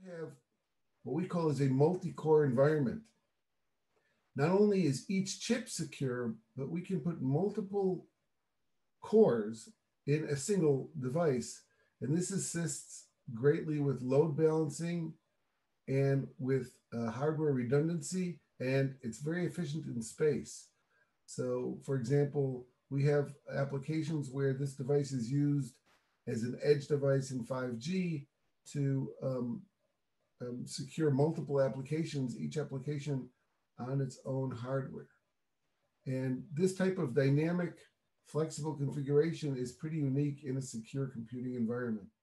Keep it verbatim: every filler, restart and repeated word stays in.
have what we call as a multi-core environment. Not only is each chip secure, but we can put multiple cores in a single device. And this assists greatly with load balancing and with uh, hardware redundancy, and it's very efficient in space. So for example, we have applications where this device is used as an edge device in five G to um, um, secure multiple applications, each application on its own hardware. And this type of dynamic, flexible configuration is pretty unique in a secure computing environment.